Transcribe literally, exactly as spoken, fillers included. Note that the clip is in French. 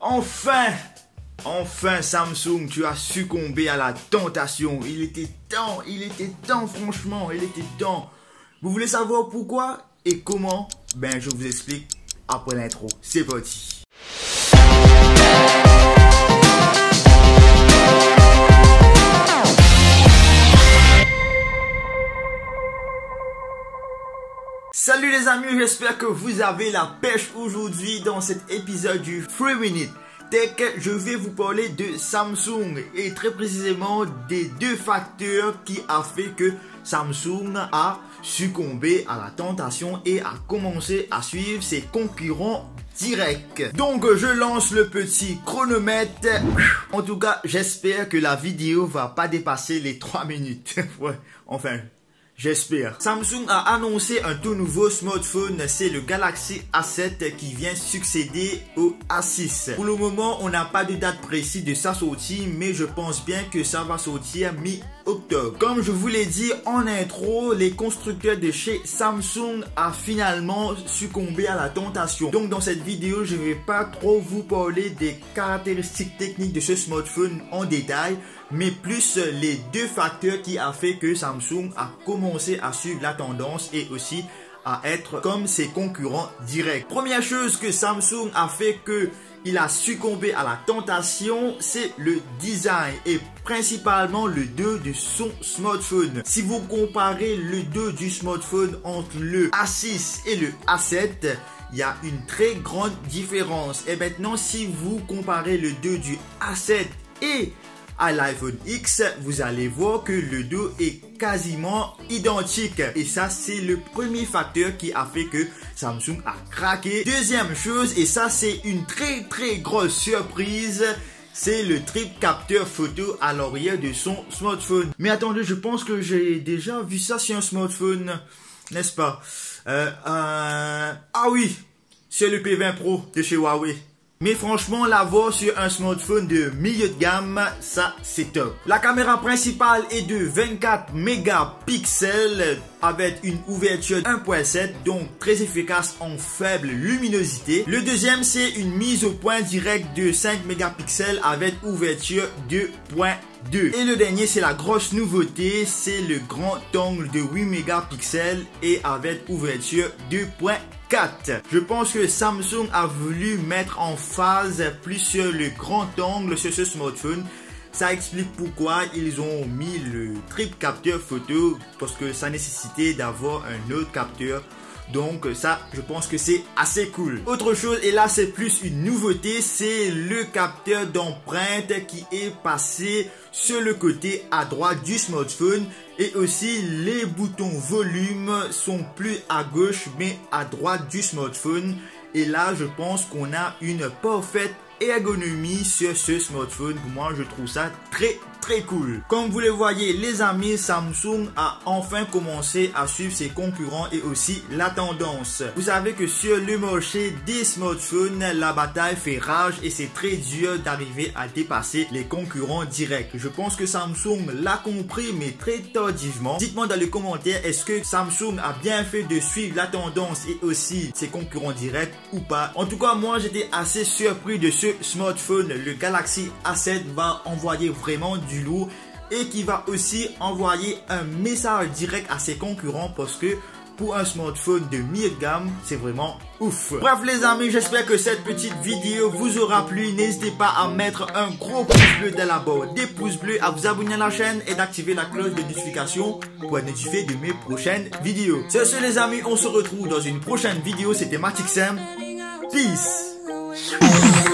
Enfin, enfin Samsung, tu as succombé à la tentation. Il était temps, il était temps franchement, il était temps. Vous voulez savoir pourquoi et comment? Ben je vous explique après l'intro. C'est parti. Salut les amis, j'espère que vous avez la pêche aujourd'hui dans cet épisode du three minute Tech. Je vais vous parler de Samsung et très précisément des deux facteurs qui a fait que Samsung a succombé à la tentation et a commencé à suivre ses concurrents directs. Donc je lance le petit chronomètre. En tout cas, j'espère que la vidéo va pas dépasser les trois minutes. Ouais, enfin... j'espère. Samsung a annoncé un tout nouveau smartphone, c'est le Galaxy A sept qui vient succéder au A six. Pour le moment, on n'a pas de date précise de sa sortie, mais je pense bien que ça va sortir mi-octobre. Comme je vous l'ai dit en intro, les constructeurs de chez Samsung a finalement succombé à la tentation. Donc dans cette vidéo, je ne vais pas trop vous parler des caractéristiques techniques de ce smartphone en détail, mais plus les deux facteurs qui a fait que Samsung a commencé à suivre la tendance et aussi à être comme ses concurrents directs. Première chose que Samsung a fait que il a succombé à la tentation, c'est le design et principalement le dos de son smartphone. Si vous comparez le dos du smartphone entre le A six et le A sept, il y a une très grande différence. Et maintenant, si vous comparez le dos du A sept et à l'iPhone X, vous allez voir que le dos est quasiment identique. Et ça, c'est le premier facteur qui a fait que Samsung a craqué. Deuxième chose, et ça, c'est une très très grosse surprise, c'est le triple capteur photo à l'arrière de son smartphone. Mais attendez, je pense que j'ai déjà vu ça sur un smartphone, n'est-ce pas? euh, euh... Ah oui, c'est le P vingt Pro de chez Huawei. Mais franchement, l'avoir sur un smartphone de milieu de gamme, ça c'est top. La caméra principale est de vingt-quatre mégapixels avec une ouverture un point sept, donc très efficace en faible luminosité. Le deuxième, c'est une mise au point directe de cinq mégapixels avec ouverture deux point deux. Et le dernier, c'est la grosse nouveauté, c'est le grand angle de huit mégapixels et avec ouverture deux point quatre. Je pense que Samsung a voulu mettre en phase plus sur le grand angle sur ce smartphone. Ça explique pourquoi ils ont mis le triple capteur photo, parce que ça nécessitait d'avoir un autre capteur. Donc ça, je pense que c'est assez cool. Autre chose, et là c'est plus une nouveauté, c'est le capteur d'empreinte qui est passé sur le côté à droite du smartphone. Et aussi les boutons volume sont plus à gauche mais à droite du smartphone. Et là je pense qu'on a une parfaite ergonomie sur ce smartphone. Pour moi, je trouve ça très très cool. Comme vous le voyez les amis, Samsung a enfin commencé à suivre ses concurrents et aussi la tendance. Vous savez que sur le marché des smartphones, la bataille fait rage et c'est très dur d'arriver à dépasser les concurrents directs. Je pense que Samsung l'a compris mais très tardivement. Dites-moi dans les commentaires, est-ce que Samsung a bien fait de suivre la tendance et aussi ses concurrents directs ou pas? En tout cas, moi j'étais assez surpris de ce smartphone. Le Galaxy A sept va envoyer vraiment du lourd et qui va aussi envoyer un message direct à ses concurrents, parce que pour un smartphone de milieu de gamme, c'est vraiment ouf. Bref les amis, j'espère que cette petite vidéo vous aura plu. N'hésitez pas à mettre un gros pouce bleu dans la barre des pouces bleus, à vous abonner à la chaîne et d'activer la cloche de notification pour être notifié de mes prochaines vidéos. Sur ce les amis, on se retrouve dans une prochaine vidéo. C'était Matixem. Peace.